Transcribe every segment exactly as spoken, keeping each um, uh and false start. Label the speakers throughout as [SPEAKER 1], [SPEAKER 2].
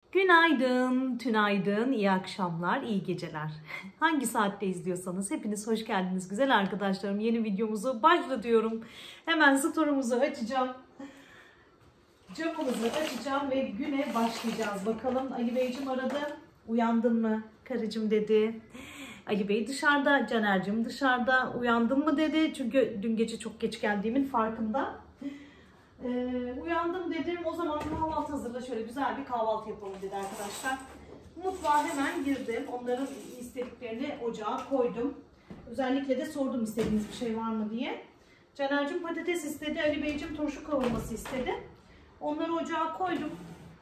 [SPEAKER 1] Günaydın, tünaydın, iyi akşamlar, iyi geceler. Hangi saatte izliyorsanız hepiniz hoş geldiniz güzel arkadaşlarım. Yeni videomuzu başlatıyorum. Hemen story'umuzu açacağım. Camımızı açacağım ve güne başlayacağız. Bakalım Ali Beyciğim aradı. Uyandın mı? Karıcığım dedi. Ali Bey dışarıda, Caner'cim dışarıda. Uyandın mı dedi. Çünkü dün gece çok geç geldiğimin farkında. Ee, uyandım dedim. O zaman kahvaltı hazırla. Şöyle güzel bir kahvaltı yapalım dedi arkadaşlar. Mutfağa hemen girdim. Onların istediklerini ocağa koydum. Özellikle de sordum istediğiniz bir şey var mı diye. Caner'cim patates istedi. Ali Beyciğim turşu kavurması istedi. Onları ocağa koydum.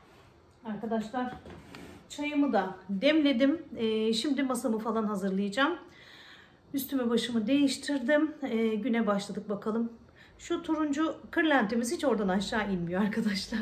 [SPEAKER 1] Arkadaşlar çayımı da demledim. Ee, şimdi masamı falan hazırlayacağım. Üstümü başımı değiştirdim. Ee, güne başladık bakalım. Şu turuncu kırlentimiz hiç oradan aşağı inmiyor arkadaşlar.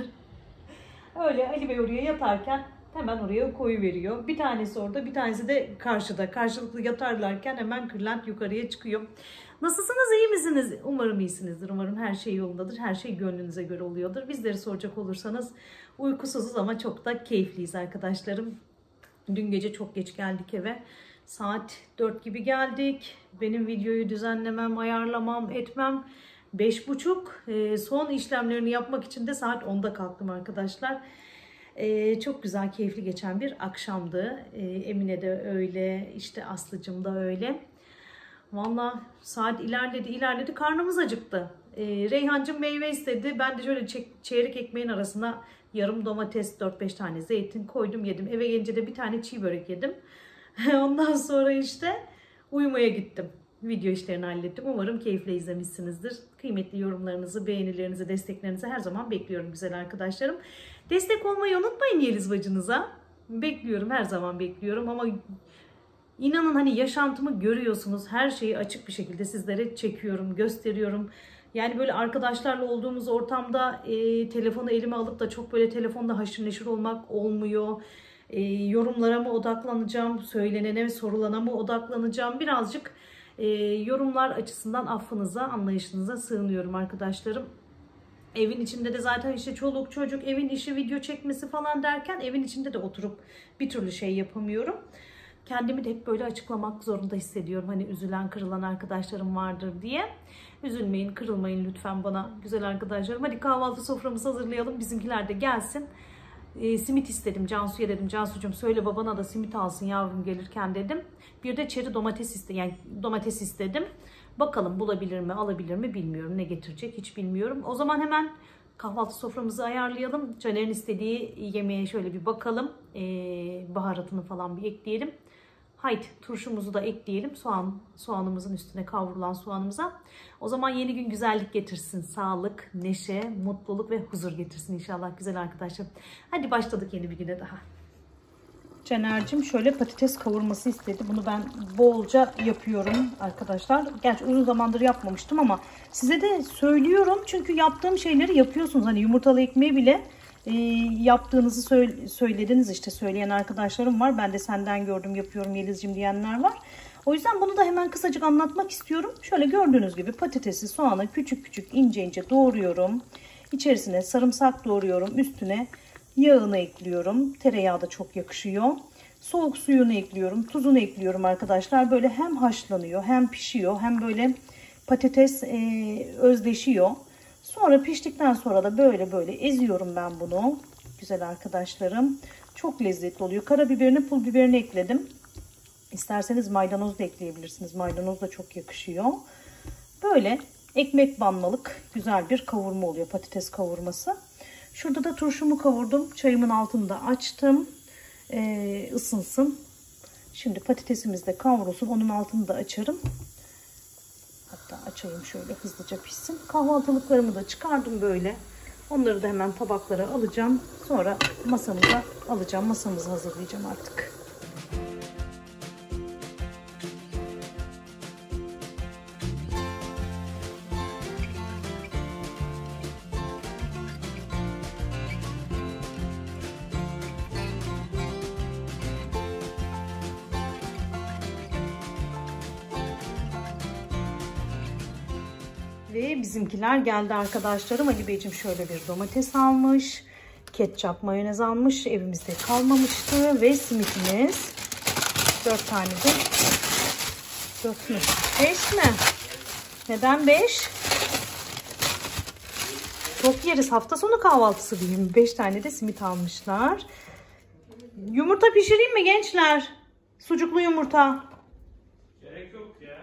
[SPEAKER 1] Öyle Ali Bey oraya yatarken hemen oraya koyuveriyor. Bir tanesi orada, bir tanesi de karşıda. Karşılıklı yatarlarken hemen kırlent yukarıya çıkıyor. Nasılsınız, iyi misiniz? Umarım iyisinizdir. Umarım her şey yolundadır. Her şey gönlünüze göre oluyordur. Bizleri soracak olursanız uykusuzuz ama çok da keyifliyiz arkadaşlarım. Dün gece çok geç geldik eve. Saat dört gibi geldik. Benim videoyu düzenlemem, ayarlamam, etmem beş buçuk. Son işlemlerini yapmak için de saat onda kalktım arkadaşlar. Ee, çok güzel, keyifli geçen bir akşamdı. Ee, Emine de öyle, işte Aslıcığım da öyle. Vallahi saat ilerledi ilerledi, karnımız acıktı. Ee, Reyhancığım meyve istedi. Ben de şöyle çeyrek ekmeğin arasına yarım domates, dört beş tane zeytin koydum, yedim. Eve gelince de bir tane çiğ börek yedim. Ondan sonra işte uyumaya gittim. Video işlerini hallettim. Umarım keyifle izlemişsinizdir. Kıymetli yorumlarınızı, beğenilerinizi, desteklerinizi her zaman bekliyorum güzel arkadaşlarım. Destek olmayı unutmayın Yeliz bacınıza. Bekliyorum, her zaman bekliyorum ama inanın hani yaşantımı görüyorsunuz. Her şeyi açık bir şekilde sizlere çekiyorum, gösteriyorum. Yani böyle arkadaşlarla olduğumuz ortamda e, telefonu elime alıp da çok böyle telefonda haşır neşir olmak olmuyor. E, yorumlara mı odaklanacağım, söylenene, sorulana mı odaklanacağım? Birazcık e, yorumlar açısından affınıza, anlayışınıza sığınıyorum arkadaşlarım. Evin içinde de zaten işte çoluk çocuk, evin işi, video çekmesi falan derken evin içinde de oturup bir türlü şey yapamıyorum. Kendimi de hep böyle açıklamak zorunda hissediyorum. Hani üzülen, kırılan arkadaşlarım vardır diye. Üzülmeyin, kırılmayın lütfen bana güzel arkadaşlarım. Hadi kahvaltı soframızı hazırlayalım. Bizimkiler de gelsin. E, simit istedim. Cansu'ya dedim. Cansu'cum söyle babana da simit alsın yavrum gelirken dedim. Bir de çeri domates istedim. Yani domates istedim. Bakalım bulabilir mi, alabilir mi bilmiyorum. Ne getirecek hiç bilmiyorum. O zaman hemen kahvaltı soframızı ayarlayalım. Caner'in istediği yemeğe şöyle bir bakalım. E, baharatını falan bir ekleyelim. Haydi turşumuzu da ekleyelim. Soğan, soğanımızın üstüne kavrulan soğanımıza. O zaman yeni gün güzellik getirsin. Sağlık, neşe, mutluluk ve huzur getirsin inşallah güzel arkadaşlar. Hadi başladık yeni bir güne daha. Caner'cim şöyle patates kavurması istedi. Bunu ben bolca yapıyorum arkadaşlar. Gerçi uzun zamandır yapmamıştım ama size de söylüyorum. Çünkü yaptığım şeyleri yapıyorsunuz. Hani yumurtalı ekmeği bile e, yaptığınızı söylediniz, işte söyleyen arkadaşlarım var. Ben de senden gördüm yapıyorum Yeliz'cim diyenler var. O yüzden bunu da hemen kısacık anlatmak istiyorum. Şöyle gördüğünüz gibi patatesi, soğanı küçük küçük ince ince doğruyorum. İçerisine sarımsak doğruyorum. Üstüne yağını ekliyorum. Tereyağı da çok yakışıyor. Soğuk suyunu ekliyorum. Tuzunu ekliyorum arkadaşlar. Böyle hem haşlanıyor hem pişiyor. Hem böyle patates e, özleşiyor. Sonra piştikten sonra da böyle böyle eziyorum ben bunu. Güzel arkadaşlarım. Çok lezzetli oluyor. Karabiberini, pul biberini ekledim. İsterseniz maydanoz da ekleyebilirsiniz. Maydanoz da çok yakışıyor. Böyle ekmek banmalık güzel bir kavurma oluyor. Patates kavurması. Şurada da turşumu kavurdum. Çayımın altını da açtım. Ee, ısınsın. Şimdi patatesimiz de kavrulsun. Onun altını da açarım. Hatta açayım şöyle hızlıca pişsin. Kahvaltılıklarımı da çıkardım böyle. Onları da hemen tabaklara alacağım. Sonra masamıza alacağım. Masamızı hazırlayacağım artık. Ve bizimkiler geldi arkadaşlarım. Ali Beyciğim şöyle bir domates almış. Ketçap, mayonez almış. Evimizde kalmamıştı. Ve simitimiz. dört tane de. dört mü? beş mi? Neden beş? Çok yeriz. Hafta sonu kahvaltısı diyeyim. beş tane de simit almışlar. Yumurta pişireyim mi gençler? Sucuklu yumurta.
[SPEAKER 2] Gerek yok ya.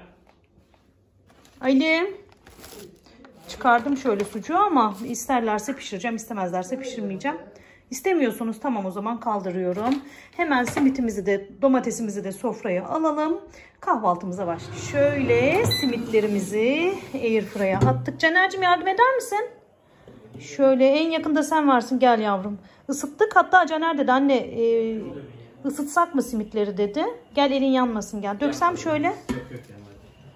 [SPEAKER 1] Ali. Çıkardım şöyle sucuğu ama isterlerse pişireceğim, istemezlerse pişirmeyeceğim. İstemiyorsunuz, tamam, o zaman kaldırıyorum. Hemen simitimizi de domatesimizi de sofraya alalım. Kahvaltımıza başlayalım. Şöyle simitlerimizi airfryer'a attık. Caner'cim yardım eder misin? Şöyle en yakında sen varsın, gel yavrum. Isıttık, hatta Caner dedi anne e, ısıtsak mı simitleri dedi. Gel elin yanmasın, gel. Döksem şöyle.
[SPEAKER 2] Yok yok yani.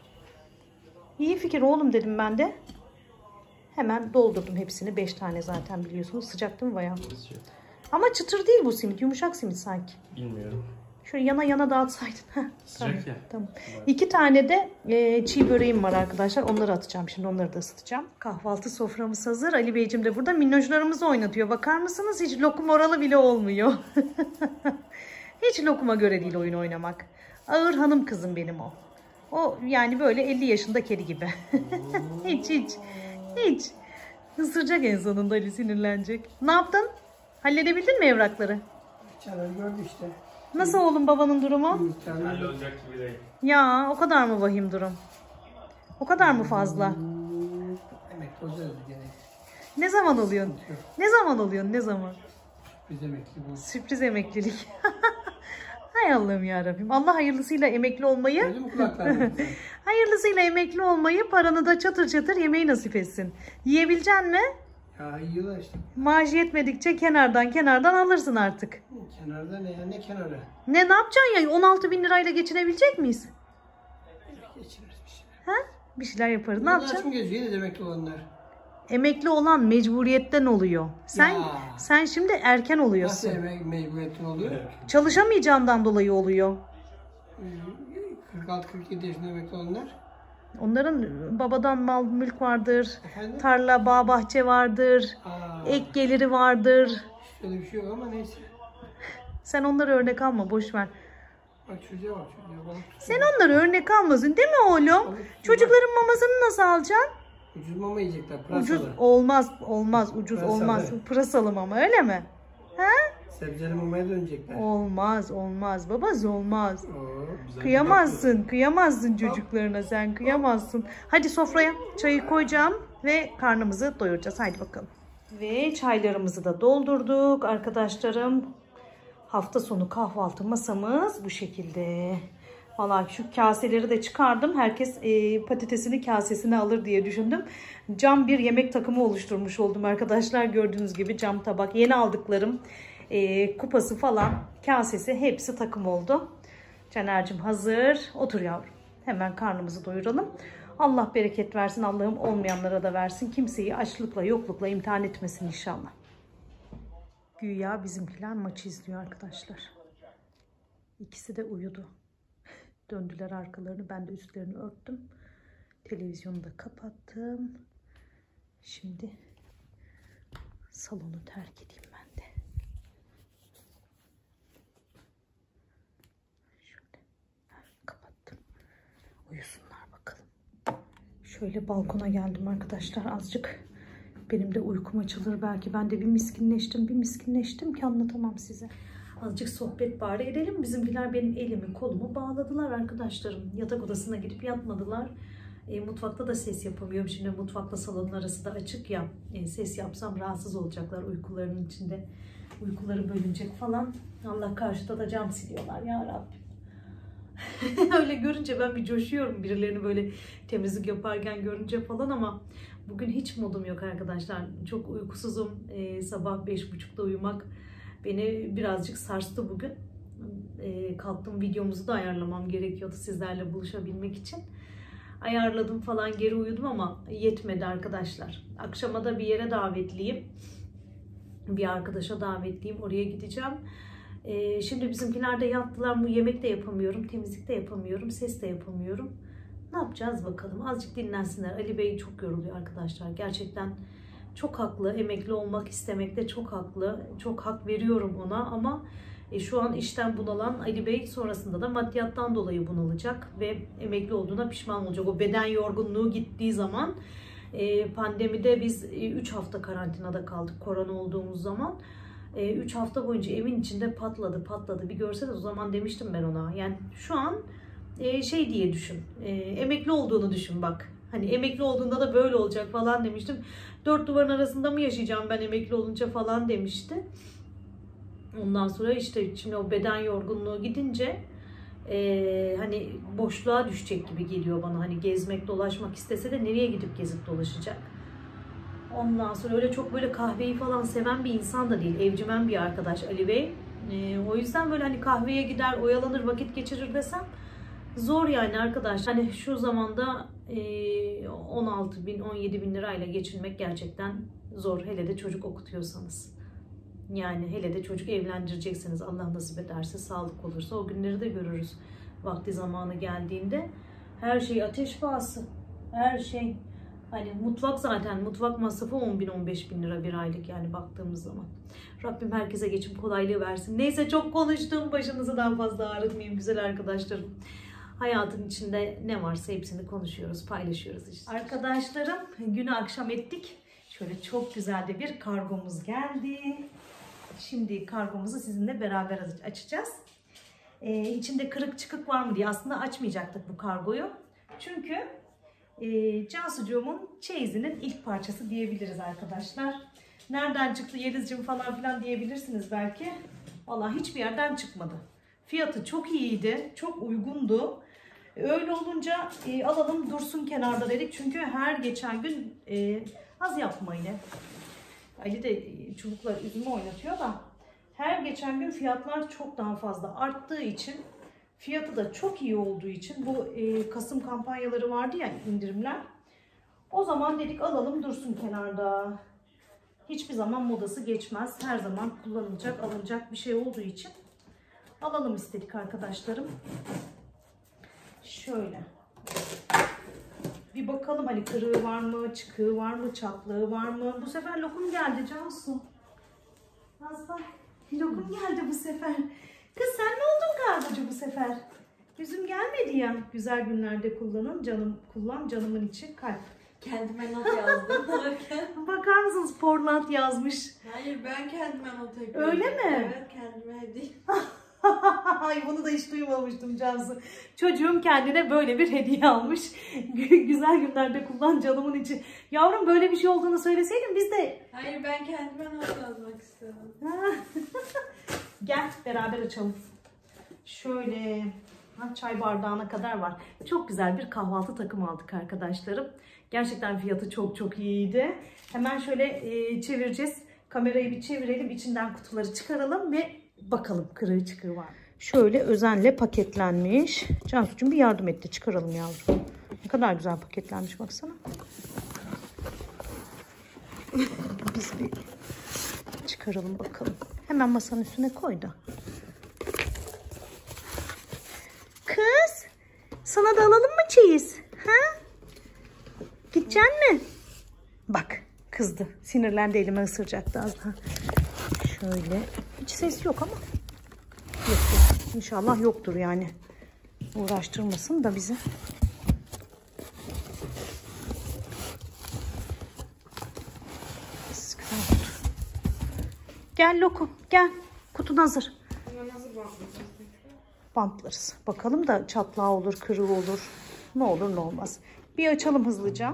[SPEAKER 1] İyi fikir oğlum dedim ben de. Hemen doldurdum hepsini. beş tane zaten biliyorsunuz. Sıcak değil mi bayağı? Ama çıtır değil bu simit. Yumuşak simit sanki.
[SPEAKER 2] Bilmiyorum.
[SPEAKER 1] Şöyle yana yana dağıtsaydın.
[SPEAKER 2] Sıcak
[SPEAKER 1] tamam,
[SPEAKER 2] ya.
[SPEAKER 1] Tamam. İki tane de e, çiğ böreğim var arkadaşlar. Onları atacağım şimdi. Onları da ısıtacağım. Kahvaltı soframız hazır. Ali Beyciğim de burada minnoşlarımızı oynatıyor. Bakar mısınız? Hiç lokum oralı bile olmuyor. Hiç lokuma göre değil oyun oynamak. Ağır hanım kızım benim o. O yani böyle elli yaşında kedi gibi. hiç hiç. Hiç. Isıracak en sonunda, Ali sinirlenecek. Ne yaptın? Halledebildin mi evrakları?
[SPEAKER 3] Caner gördü işte.
[SPEAKER 1] Nasıl oğlum babanın durumu?
[SPEAKER 2] Hallolacak gibi değil.
[SPEAKER 1] Ya o kadar mı vahim durum? O kadar mı fazla?
[SPEAKER 3] Emekli olacağız gene.
[SPEAKER 1] Ne zaman oluyorsun? Ne zaman oluyorsun? Ne zaman?
[SPEAKER 3] Biz emekli bu.
[SPEAKER 1] Sürpriz emeklilik. Hay Allah'ım yarabbim. Allah hayırlısıyla emekli olmayı,
[SPEAKER 3] Öyle mi kulaklar?
[SPEAKER 1] hayırlısıyla emekli olmayı, paranı da çatır çatır yemeği nasip etsin. Yiyebilecek mi?
[SPEAKER 3] Ya yiyorlar işte.
[SPEAKER 1] Maaş yetmedikçe kenardan kenardan alırsın artık.
[SPEAKER 3] Kenarda ne ya? Ne kenarı?
[SPEAKER 1] Ne ne yapacaksın ya? on altı bin lirayla geçinebilecek miyiz?
[SPEAKER 3] Geçiniriz bir şeyler.
[SPEAKER 1] Ha? Bir şeyler yaparız. Ne
[SPEAKER 3] Bunlar
[SPEAKER 1] yapacaksın?
[SPEAKER 3] kim geziyor da emekli olanlar?
[SPEAKER 1] Emekli olan mecburiyetten oluyor. Sen
[SPEAKER 3] Ya.
[SPEAKER 1] sen şimdi erken
[SPEAKER 3] Nasıl
[SPEAKER 1] oluyorsun.
[SPEAKER 3] emek mecburiyetin oluyor?
[SPEAKER 1] Çalışamayacağından dolayı oluyor.
[SPEAKER 3] kırk altı kırk yedi yaşında emekli olanlar.
[SPEAKER 1] Onların babadan mal mülk vardır.
[SPEAKER 3] Efendim?
[SPEAKER 1] Tarla, bağ, bahçe vardır.
[SPEAKER 3] Aa,
[SPEAKER 1] Ek geliri vardır.
[SPEAKER 3] öyle bir şey yok ama neyse.
[SPEAKER 1] Sen onları örnek alma, boş ver.
[SPEAKER 3] Bak çocuğa bak çocuğa. Balık tutuyor.
[SPEAKER 1] Sen onları örnek almasın değil mi oğlum?
[SPEAKER 3] Balık tutuyor.
[SPEAKER 1] Çocukların mamasını nasıl alacaksın?
[SPEAKER 3] Ucuz mama yiyecekler. Pırasalı.
[SPEAKER 1] Ucuz olmaz, olmaz, ucuz
[SPEAKER 3] Pırasalı.
[SPEAKER 1] olmaz. Pırasalı mama öyle mi? Ha?
[SPEAKER 3] Sebzeli mamaya dönecekler.
[SPEAKER 1] Olmaz, olmaz. Babası olmaz.
[SPEAKER 3] Oo.
[SPEAKER 1] Kıyamazsın, kıyamazsın çocuklarına, sen kıyamazsın. Hadi sofraya çayı koyacağım ve karnımızı doyuracağız. Haydi bakalım. Ve çaylarımızı da doldurduk arkadaşlarım. Hafta sonu kahvaltı masamız bu şekilde. Vallahi şu kaseleri de çıkardım. Herkes e, patatesini kasesine alır diye düşündüm. Cam bir yemek takımı oluşturmuş oldum arkadaşlar. Gördüğünüz gibi cam tabak. Yeni aldıklarım e, kupası falan, kasesi hepsi takım oldu. Caner'cim hazır. Otur yavrum. Hemen karnımızı doyuralım. Allah bereket versin. Allah'ım olmayanlara da versin. Kimseyi açlıkla, yoklukla imtihan etmesin inşallah. Güya bizimkiler maçı izliyor arkadaşlar. İkisi de uyudu. Döndüler arkalarını. Ben de üstlerini örttüm. Televizyonu da kapattım. Şimdi salonu terk edeyim ben de. Şöyle kapattım. Uyusunlar bakalım. Şöyle balkona geldim arkadaşlar azıcık. Benim de uykum açılır belki. Ben de bir miskinleştim, bir miskinleştim ki anlatamam size. Azıcık sohbet bari edelim. Bizimkiler benim elimi kolumu bağladılar arkadaşlarım. Yatak odasına gidip yatmadılar. E, mutfakta da ses yapamıyorum. Şimdi mutfakla salonun arası da açık ya. E, ses yapsam rahatsız olacaklar uykularının içinde. Uykuları bölünecek falan. Allah karşıda da cam siliyorlar ya Rabbim. Öyle görünce ben bir coşuyorum. Birilerini böyle temizlik yaparken görünce falan ama bugün hiç modum yok arkadaşlar. Çok uykusuzum. E, sabah beş buçukta uyumak beni birazcık sarstı bugün. E, kalktım, videomuzu da ayarlamam gerekiyordu sizlerle buluşabilmek için. Ayarladım falan, geri uyudum ama yetmedi arkadaşlar. Akşama da bir yere davetliyim. Bir arkadaşa davetliyim. Oraya gideceğim. Ee, şimdi bizimkiler de yattılar. Bu yemek de yapamıyorum. Temizlik de yapamıyorum. Ses de yapamıyorum. Ne yapacağız bakalım. Azıcık dinlensinler. Ali Bey çok yoruluyor arkadaşlar. Gerçekten çok haklı. Emekli olmak istemekte çok haklı. Çok hak veriyorum ona ama e, şu an işten bunalan Ali Bey sonrasında da maddiyattan dolayı bunalacak ve emekli olduğuna pişman olacak. O beden yorgunluğu gittiği zaman e, pandemide biz üç hafta karantinada kaldık korona olduğumuz zaman. üç hafta boyunca evin içinde patladı patladı. Bir görseniz o zaman demiştim ben ona. Yani şu an e, şey diye düşün. E, emekli olduğunu düşün bak. Hani emekli olduğunda da böyle olacak falan demiştim. Dört duvarın arasında mı yaşayacağım ben emekli olunca falan demişti. Ondan sonra işte şimdi o beden yorgunluğu gidince e, hani boşluğa düşecek gibi geliyor bana. Hani gezmek dolaşmak istese de nereye gidip gezip dolaşacak? Ondan sonra öyle çok böyle kahveyi falan seven bir insan da değil. Evcimen bir arkadaş Ali Bey. Ee, o yüzden böyle hani kahveye gider, oyalanır, vakit geçirir desem zor yani arkadaş. Hani şu zamanda e, on altı bin, on yedi bin lirayla geçinmek gerçekten zor. Hele de çocuk okutuyorsanız. Yani hele de çocuk evlendireceksiniz. Allah nasip ederse, sağlık olursa o günleri de görürüz. Vakti zamanı geldiğinde. Her şey ateş pahası. Her şey. Hani mutfak zaten mutfak masrafı on bin on beş bin lira bir aylık yani baktığımız zaman. Rabbim herkese geçim kolaylığı versin. Neyse çok konuştum. Başınızı daha fazla ağrıtmayayım güzel arkadaşlarım. Hayatın içinde ne varsa hepsini konuşuyoruz, paylaşıyoruz işte. Arkadaşlarım günü akşam ettik. Şöyle çok güzel de bir kargomuz geldi. Şimdi kargomuzu sizinle beraber açacağız. Ee, içinde kırık çıkık var mı diye aslında açmayacaktık bu kargoyu. Çünkü E, Cansucuğumun çeyizinin ilk parçası diyebiliriz arkadaşlar. Nereden çıktı Yelizciğim falan filan diyebilirsiniz belki. Vallahi hiçbir yerden çıkmadı. Fiyatı çok iyiydi, çok uygundu. Öyle olunca e, alalım dursun kenarda dedik. Çünkü her geçen gün e, az yapma yine. Ali de çubukla üzümü oynatıyor da her geçen gün fiyatlar çok daha fazla arttığı için, fiyatı da çok iyi olduğu için bu e, Kasım kampanyaları vardı ya, indirimler. O zaman dedik alalım dursun kenarda. Hiçbir zaman modası geçmez. Her zaman kullanılacak, alınacak bir şey olduğu için alalım istedik arkadaşlarım. Şöyle. Bir bakalım hani kırığı var mı, çıkığı var mı, çatlığı var mı? Bu sefer lokum geldi Cansu. Nazlı, lokum geldi bu sefer. Kız sen ne oldun kargocu bu sefer? Üzüm gelmedi ya. Güzel günlerde kullanın. Canım kullan canımın içi kalp.
[SPEAKER 4] Kendime not yazdım.
[SPEAKER 1] Bakar mısınız Portland yazmış.
[SPEAKER 4] Hayır ben kendime not ekledim.
[SPEAKER 1] Öyle mi?
[SPEAKER 4] Evet kendime hediye.
[SPEAKER 1] Ay bunu da hiç duymamıştım Cansu. Çocuğum kendine böyle bir hediye almış. Güzel günlerde kullan canımın içi. Yavrum böyle bir şey olduğunu söyleseydin biz de...
[SPEAKER 4] Hayır ben kendime not yazmak istedim.
[SPEAKER 1] Gel beraber açalım. Şöyle çay bardağına kadar var. Çok güzel bir kahvaltı takımı aldık arkadaşlarım. Gerçekten fiyatı çok çok iyiydi. Hemen şöyle e, çevireceğiz. Kamerayı bir çevirelim. İçinden kutuları çıkaralım ve bakalım kırığı çıkığı var. Şöyle özenle paketlenmiş. Cansu'cum bir yardım etti. Çıkaralım yavrum. Ne kadar güzel paketlenmiş baksana. Biz bir çıkaralım bakalım. Hemen masanın üstüne koy da. Kız, sana da alalım mı çeyiz? Ha? Gidecek mi? Bak, kızdı. Sinirlendi, elime ısıracaktı az daha. Şöyle. Hiç ses yok ama. Yok, yok. İnşallah yoktur yani. Uğraştırmasın da bizi. Gel Lokum, gel. Kutun hazır.
[SPEAKER 4] Nasıl bantlayacağız?
[SPEAKER 1] Bantlarız. Bakalım da çatlağı olur, kırığı olur. Ne olur ne olmaz. Bir açalım hızlıca.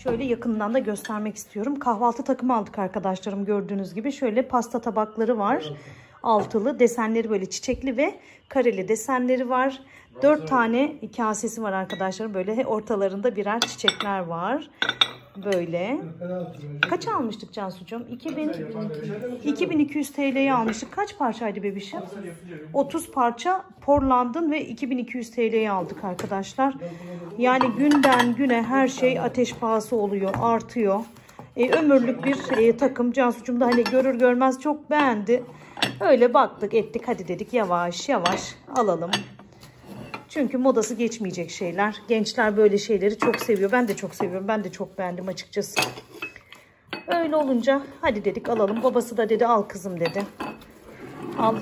[SPEAKER 1] Şöyle yakından da göstermek istiyorum. Kahvaltı takımı aldık arkadaşlarım, gördüğünüz gibi. Şöyle pasta tabakları var. Altılı, desenleri böyle çiçekli ve kareli desenleri var. Dört tane kasesi var arkadaşlarım. Böyle ortalarında birer çiçekler var. Böyle. Kaç almıştık Cansucuğum? iki bin, iki bin iki yüz T L'ye almıştık. Kaç parçaydı bebişim? otuz parça Portland'ın ve iki bin iki yüz T L'ye aldık arkadaşlar. Yani günden güne her şey ateş pahası oluyor, artıyor. E, ömürlük bir e, takım. Cansucuğum da hani görür görmez çok beğendi. Öyle baktık ettik, hadi dedik yavaş yavaş alalım. Çünkü modası geçmeyecek şeyler. Gençler böyle şeyleri çok seviyor. Ben de çok seviyorum. Ben de çok beğendim açıkçası. Öyle olunca hadi dedik alalım. Babası da dedi al kızım dedi. Al.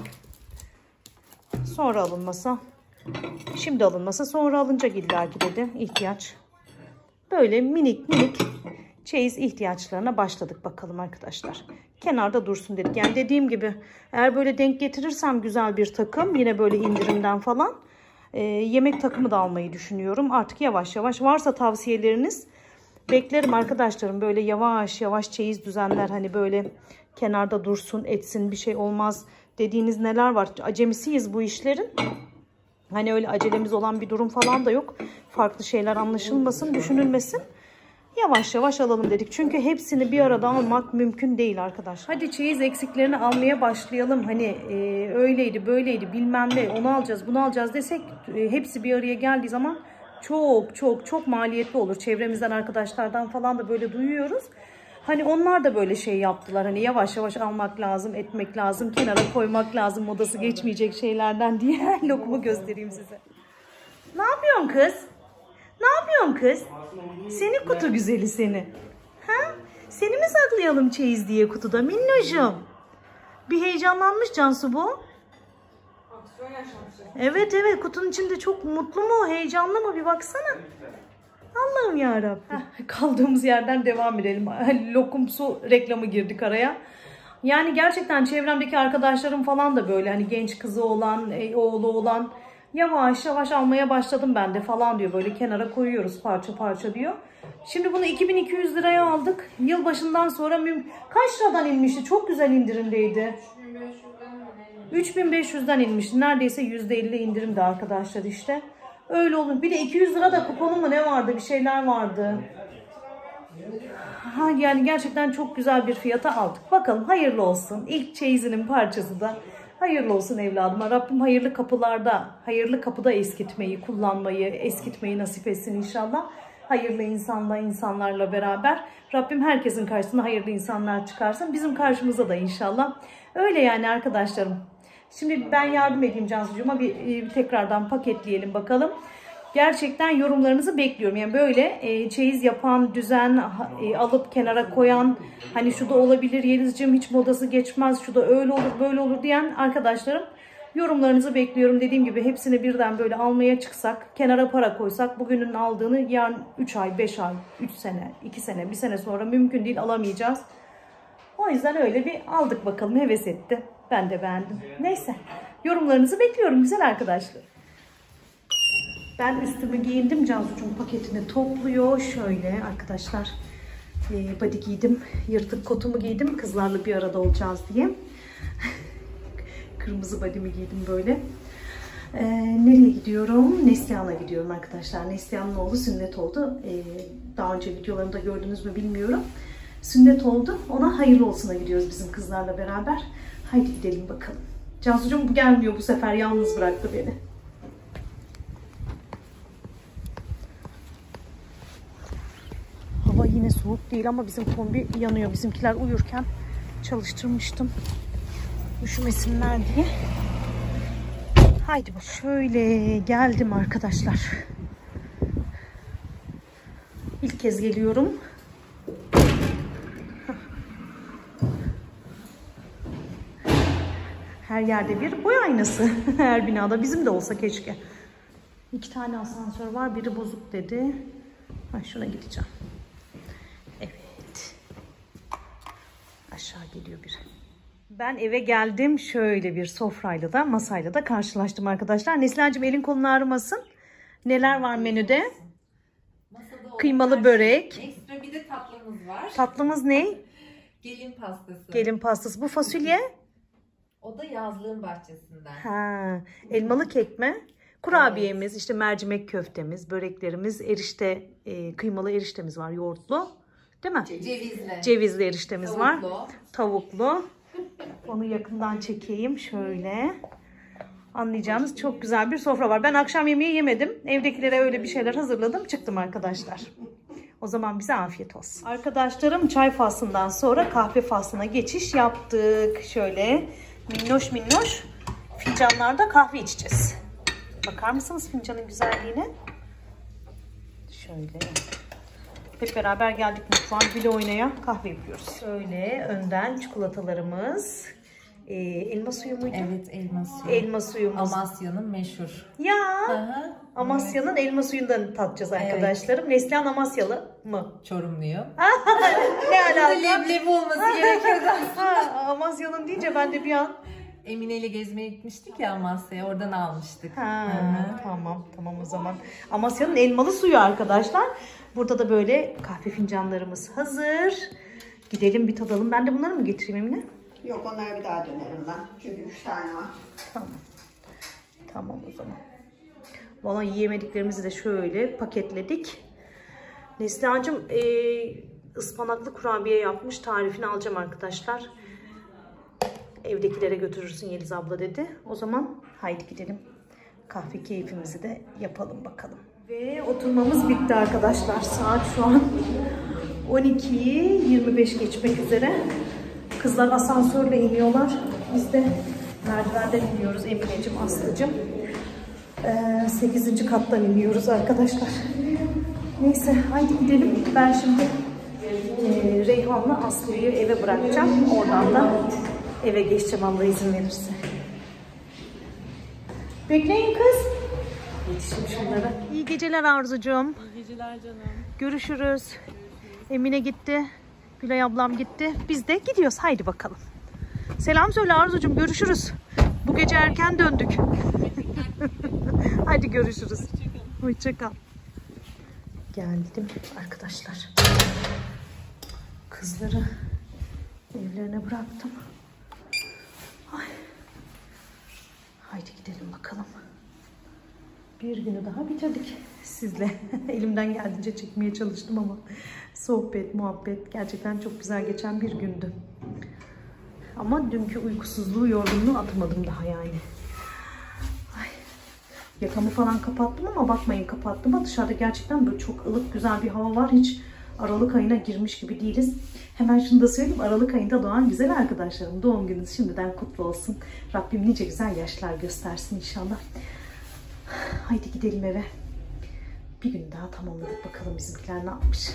[SPEAKER 1] Sonra alınmasa. Şimdi alınmasa sonra alınacak illaki dedi. İhtiyaç. Böyle minik minik çeyiz ihtiyaçlarına başladık bakalım arkadaşlar. Kenarda dursun dedik. Yani dediğim gibi eğer böyle denk getirirsem güzel bir takım, yine böyle indirimden falan, e, yemek takımı da almayı düşünüyorum. Artık yavaş yavaş varsa tavsiyeleriniz beklerim arkadaşlarım. Böyle yavaş yavaş çeyiz düzenler, hani böyle kenarda dursun etsin, bir şey olmaz dediğiniz neler var? Acemisiyiz bu işlerin. Hani öyle acelemiz olan bir durum falan da yok. Farklı şeyler anlaşılmasın, düşünülmesin. Yavaş yavaş alalım dedik. Çünkü hepsini bir arada almak mümkün değil arkadaşlar. Hadi çeyiz eksiklerini almaya başlayalım. Hani e, öyleydi böyleydi bilmem ne, onu alacağız bunu alacağız desek e, hepsi bir araya geldiği zaman çok çok çok maliyetli olur. Çevremizden arkadaşlardan falan da böyle duyuyoruz. Hani onlar da böyle şey yaptılar. Hani yavaş yavaş almak lazım, etmek lazım, kenara koymak lazım, modası geçmeyecek şeylerden diye. Lokumu göstereyim size. Ne yapıyorsun kız? Ne yapıyorsun kız? Seni kutu güzeli seni. Ha? Seni mi saklayalım çeyiz diye kutuda minnoşum? Bir heyecanlanmış Cansu bu. Evet evet, kutunun içinde çok mutlu mu, heyecanlı mı bir baksana. Allah'ım yarabbim. Kaldığımız yerden devam edelim. Lokumsu reklamı girdik araya. Yani gerçekten çevremdeki arkadaşlarım falan da böyle hani genç kızı olan, oğlu olan, yavaş yavaş almaya başladım ben de falan diyor. Böyle kenara koyuyoruz parça parça diyor. Şimdi bunu iki bin iki yüz liraya aldık. Yılbaşından sonra kaç liradan inmişti? Çok güzel indirimdeydi. üç bin beş yüzden inmişti. Neredeyse yüzde elli indirimdi arkadaşlar işte. Öyle olur. Bir de iki yüz lira da kuponu mu ne vardı? Bir şeyler vardı. Ha, yani gerçekten çok güzel bir fiyata aldık. Bakalım hayırlı olsun. İlk çeyizinin parçası da hayırlı olsun evladıma. Rabbim hayırlı kapılarda, hayırlı kapıda eskitmeyi, kullanmayı, eskitmeyi nasip etsin inşallah. Hayırlı insanla, insanlarla beraber. Rabbim herkesin karşısına hayırlı insanlar çıkarsın. Bizim karşımıza da inşallah. Öyle yani arkadaşlarım. Şimdi ben yardım edeyim Cansucuğuma. Bir, bir tekrardan paketleyelim bakalım. Gerçekten yorumlarınızı bekliyorum. Yani böyle e, çeyiz yapan, düzen e, alıp kenara koyan, hani şu da olabilir Yelizciğim, hiç modası geçmez, şu da öyle olur böyle olur diyen arkadaşlarım, yorumlarınızı bekliyorum. Dediğim gibi hepsini birden böyle almaya çıksak, kenara para koysak, bugünün aldığını yarın üç ay, beş ay, üç sene, iki sene, bir sene sonra mümkün değil, alamayacağız. O yüzden öyle bir aldık bakalım, heves etti. Ben de beğendim. Neyse, yorumlarınızı bekliyorum güzel arkadaşlar. Ben üstümü giyindim. Cansucuğum paketini topluyor. Şöyle arkadaşlar, e, body giydim. Yırtık kotumu giydim. Kızlarla bir arada olacağız diye. Kırmızı body'mi giydim böyle. E, nereye gidiyorum? Neslihan'a gidiyorum arkadaşlar. Neslihan'ın oğlu sünnet oldu. E, daha önce videolarımda gördünüz mü bilmiyorum. Sünnet oldu. Ona hayırlı olsuna gidiyoruz bizim kızlarla beraber. Haydi gidelim bakalım. Cansucuğum bu gelmiyor bu sefer. Yalnız bıraktı beni. Hava yine soğuk değil ama bizim kombi yanıyor. Bizimkiler uyurken çalıştırmıştım. Üşümesinler diye. Haydi bak, şöyle geldim arkadaşlar. İlk kez geliyorum. Her yerde bir boy aynası. Her binada bizim de olsa keşke. İki tane asansör var. Biri bozuk dedi. Ha, şuna gideceğim. Evet. Aşağı geliyor biri. Ben eve geldim. Şöyle bir sofrayla da masayla da karşılaştım arkadaşlar. Neslihan'cığım elin kolun ağrımasın. Neler var menüde?
[SPEAKER 5] Masada olan
[SPEAKER 1] Kıymalı
[SPEAKER 5] her
[SPEAKER 1] börek.
[SPEAKER 5] şey. Ekstra bir de tatlımız var.
[SPEAKER 1] Tatlımız ne?
[SPEAKER 5] Gelin pastası.
[SPEAKER 1] Gelin pastası. Bu fasulye?
[SPEAKER 5] O da yazlığın bahçesinden.
[SPEAKER 1] Ha, elmalı kek mi? Kurabiyemiz, işte mercimek köftemiz, böreklerimiz, erişte, e, kıymalı eriştemiz var, yoğurtlu. Değil mi?
[SPEAKER 5] Cevizli.
[SPEAKER 1] Cevizli eriştemiz var.
[SPEAKER 5] Tavuklu.
[SPEAKER 1] Tavuklu. Onu yakından çekeyim şöyle. Anlayacağınız çok güzel bir sofra var. Ben akşam yemeği yemedim. Evdekilere öyle bir şeyler hazırladım. Çıktım arkadaşlar. O zaman bize afiyet olsun. Arkadaşlarım, çay faslından sonra kahve faslına geçiş yaptık. Şöyle minnoş minnoş fincanlarda kahve içeceğiz. Bakar mısınız fincanın güzelliğine? Şöyle. Hep beraber geldik mutfağa, güle oynaya kahve yapıyoruz. Şöyle önden çikolatalarımız. Ee, elma suyu muydu?
[SPEAKER 5] Evet, elma suyu.
[SPEAKER 1] Elma suyumuz.
[SPEAKER 5] Amasya'nın meşhur.
[SPEAKER 1] Ya
[SPEAKER 5] Aha,
[SPEAKER 1] Amasya'nın elma suyundan tatacağız arkadaşlarım. Neslihan Amasyalı mı?
[SPEAKER 5] Çorumluyor.
[SPEAKER 1] Ne alaka?
[SPEAKER 5] Leblebi olması gerekiyordu.
[SPEAKER 1] Ha, Amasya'nın deyince ben de bir an.
[SPEAKER 5] Emine ile gezmeye gitmiştik ya Amasya'ya, oradan almıştık.
[SPEAKER 1] Ha,
[SPEAKER 5] Hı hı.
[SPEAKER 1] tamam tamam o zaman. Amasya'nın elmalı suyu arkadaşlar. Burada da böyle kahve fincanlarımız hazır. Gidelim bir tadalım. Ben de bunları mı getireyim Emine?
[SPEAKER 6] Yok, onlara bir daha dönerim ben. Çünkü üç tane var.
[SPEAKER 1] Tamam. Tamam o zaman. Vallahi yiyemediklerimizi de şöyle paketledik. Neslihan'cığım e, ıspanaklı kurabiye yapmış. Tarifini alacağım arkadaşlar. Evdekilere götürürsün Yeliz abla dedi. O zaman haydi gidelim. Kahve keyfimizi de yapalım bakalım. Ve oturmamız bitti arkadaşlar. Saat şu an on ikiyi yirmi beş geçmek üzere. Kızlar asansörle iniyorlar. Biz de merdivenden iniyoruz Emineciğim, Aslı'cığım. Ee, sekizinci kattan iniyoruz arkadaşlar. Neyse haydi gidelim. Ben şimdi e, Reyhan'la Aslı'yı eve bırakacağım. Oradan da eve geçeceğim Allah izin verirse. Bekleyin kız. Yetişim şunlara. İyi geceler Arzucuğum.
[SPEAKER 4] İyi geceler canım.
[SPEAKER 1] Görüşürüz. Emine gitti. Gülay ablam gitti. Biz de gidiyoruz. Haydi bakalım. Selam söyle Arzucuğum. Görüşürüz. Bu gece erken döndük. Hadi görüşürüz. Hoşça kal. Geldim arkadaşlar. Kızları evlerine bıraktım. Ay. Haydi gidelim bakalım. Bir günü daha bitirdik sizle. Elimden geldiğince çekmeye çalıştım ama sohbet, muhabbet gerçekten çok güzel geçen bir gündü. Ama dünkü uykusuzluğu, yorgunluğu atmadım daha yani. Ay. Yakamı falan kapattım ama bakmayın kapattım ama dışarıda gerçekten böyle çok ılık güzel bir hava var. Hiç Aralık ayına girmiş gibi değiliz. Hemen şunu da söyleyeyim. Aralık ayında doğan güzel arkadaşlarım. Doğum gününüz şimdiden kutlu olsun. Rabbim nice güzel yaşlar göstersin inşallah. Haydi gidelim eve. Bir gün daha tamamladık. Bakalım bizimkiler ne yapmış.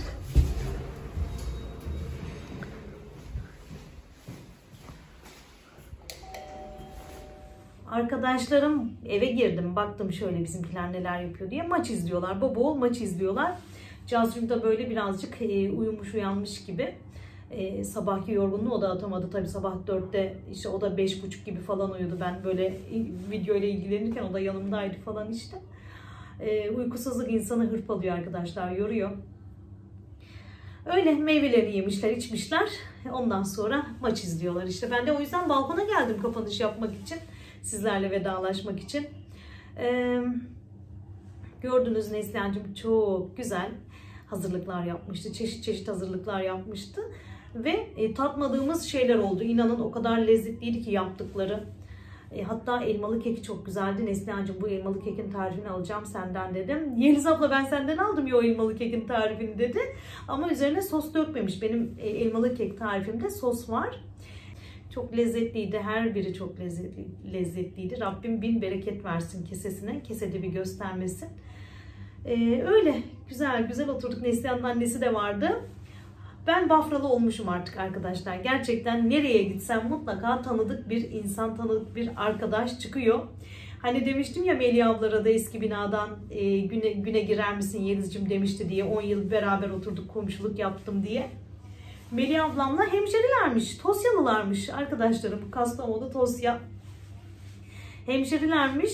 [SPEAKER 1] Arkadaşlarım eve girdim. Baktım şöyle bizimkiler neler yapıyor diye. Maç izliyorlar. Baba oğul maç izliyorlar. Cazcığım da böyle birazcık e, uyumuş uyanmış gibi. E, sabahki yorgunluğu o da atamadı. Tabii sabah dörtte işte o da beş buçuk gibi falan uyudu. Ben böyle video ile ilgilenirken o da yanımdaydı falan işte. E, uykusuzluk insanı hırpalıyor arkadaşlar. Yoruyor. Öyle meyvelerini yemişler, içmişler. Ondan sonra maç izliyorlar işte. Ben de o yüzden balkona geldim kapanış yapmak için. Sizlerle vedalaşmak için. Ee, gördünüz Neslihan'cığım çok güzel hazırlıklar yapmıştı. Çeşit çeşit hazırlıklar yapmıştı. Ve e, tatmadığımız şeyler oldu. İnanın o kadar lezzetliydi ki yaptıkları. E, hatta elmalı keki çok güzeldi. Neslihan'cığım bu elmalı kekin tarifini alacağım senden dedim. Yeliz abla ben senden aldım ya o elmalı kekin tarifini dedi. Ama üzerine sos dökmemiş. Benim e, elmalı kek tarifimde sos var. Çok lezzetliydi. Her biri çok lezzetli, lezzetliydi. Rabbim bin bereket versin kesesine. Kesede bir göstermesin. Ee, öyle güzel güzel oturduk. Neslihan'ın annesi de vardı. Ben Bafralı olmuşum artık arkadaşlar. Gerçekten nereye gitsem mutlaka tanıdık bir insan, tanıdık bir arkadaş çıkıyor. Hani demiştim ya Melih ablara da eski binadan e, güne, güne girer misin Yeliz'cim demişti diye. on yıl beraber oturduk, komşuluk yaptım diye. Melih ablamla hemşerilermiş, Tosyalılarmış arkadaşlarım. Kastamonu, Tosya. Hemşerilermiş.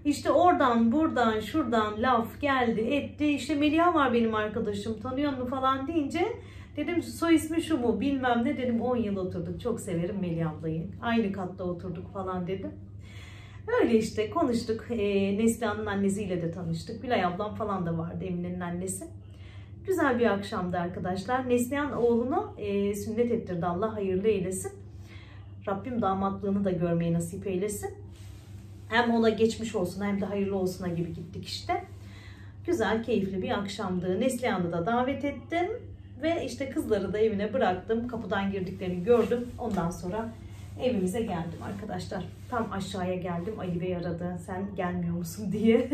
[SPEAKER 1] İşte oradan buradan şuradan laf geldi etti. İşte Melia var benim arkadaşım, tanıyor musun falan deyince dedim soy ismi şu mu bilmem ne, dedim on yıl oturduk, çok severim Melia ablayı, aynı katta oturduk falan dedim. Öyle işte konuştuk. E, Neslihan'ın annesiyle de tanıştık. Gülay ablam falan da vardı, Emine'nin annesi. Güzel bir akşamdı arkadaşlar. Neslihan oğlunu e, sünnet ettirdi, Allah hayırlı eylesin. Rabbim damatlığını da görmeyi nasip eylesin. Hem ona geçmiş olsun hem de hayırlı olsuna gibi gittik işte. Güzel, keyifli bir akşamdı. Neslihan'ı da davet ettim. Ve işte kızları da evine bıraktım. Kapıdan girdiklerini gördüm. Ondan sonra evimize geldim arkadaşlar. Tam aşağıya geldim. Ali Bey aradı. Sen gelmiyor musun diye.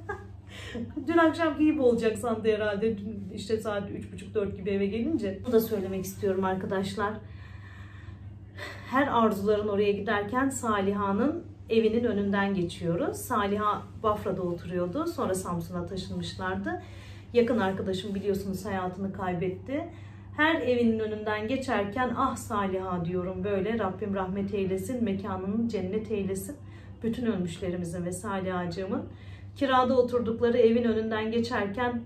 [SPEAKER 1] Dün akşamki gibi olacak sandı herhalde. Dün işte saat üç buçuk dört gibi eve gelince. Bunu da söylemek istiyorum arkadaşlar. Her arzuların oraya giderken Saliha'nın evinin önünden geçiyoruz. Saliha Bafra'da oturuyordu. Sonra Samsun'a taşınmışlardı. Yakın arkadaşım biliyorsunuz hayatını kaybetti. Her evinin önünden geçerken ah Saliha diyorum böyle. Rabbim rahmet eylesin, mekanını cennet eylesin. Bütün ölmüşlerimizin ve Salihacığımın kirada oturdukları evin önünden geçerken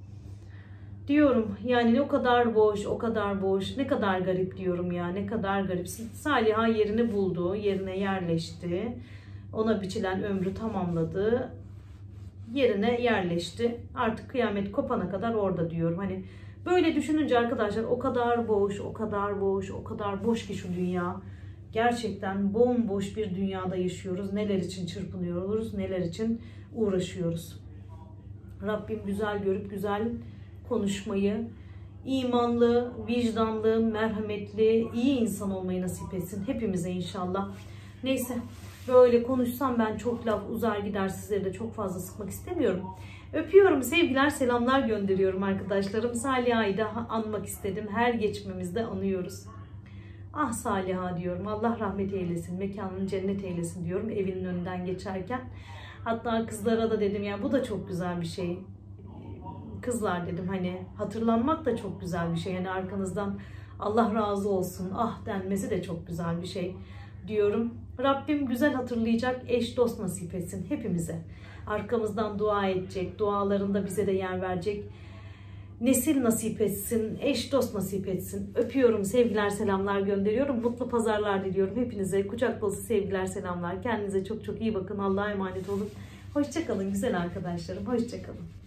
[SPEAKER 1] diyorum yani o kadar boş, o kadar boş, ne kadar garip diyorum ya, ne kadar garip. Saliha yerini buldu, yerine yerleşti. Ona biçilen ömrü tamamladı. Yerine yerleşti. Artık kıyamet kopana kadar orada diyorum. Hani böyle düşününce arkadaşlar o kadar boş, o kadar boş, o kadar boş ki şu dünya. Gerçekten bomboş bir dünyada yaşıyoruz. Neler için çırpınıyoruz, neler için uğraşıyoruz. Rabbim güzel görüp güzel konuşmayı, imanlı, vicdanlı, merhametli, iyi insan olmayı nasip etsin hepimize inşallah. Neyse, böyle konuşsam ben çok laf uzar gider, sizleri de çok fazla sıkmak istemiyorum. Öpüyorum, sevgiler, selamlar gönderiyorum arkadaşlarım. Saliha'yı da anmak istedim. Her geçmemizde anıyoruz. Ah Saliha diyorum, Allah rahmet eylesin, mekanını cennet eylesin diyorum evinin önünden geçerken. Hatta kızlara da dedim ya bu da çok güzel bir şey. Kızlar dedim hani hatırlanmak da çok güzel bir şey. Yani arkanızdan Allah razı olsun ah denmesi de çok güzel bir şey diyorum. Rabbim güzel hatırlayacak eş dost nasip etsin hepimize. Arkamızdan dua edecek, dualarında bize de yer verecek nesil nasip etsin, eş dost nasip etsin. Öpüyorum, sevgiler, selamlar gönderiyorum. Mutlu pazarlar diliyorum hepinize. Kucak dolusu sevgiler, selamlar. Kendinize çok çok iyi bakın. Allah'a emanet olun. Hoşça kalın güzel arkadaşlarım. Hoşça kalın.